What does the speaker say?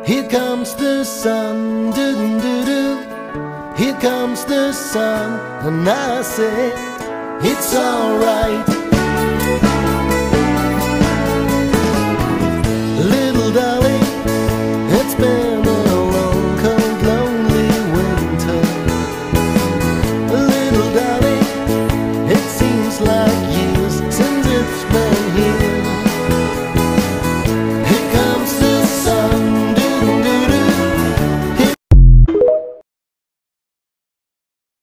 Here comes the sun, doo-doo-doo-doo. Here comes the sun, and I say it's alright.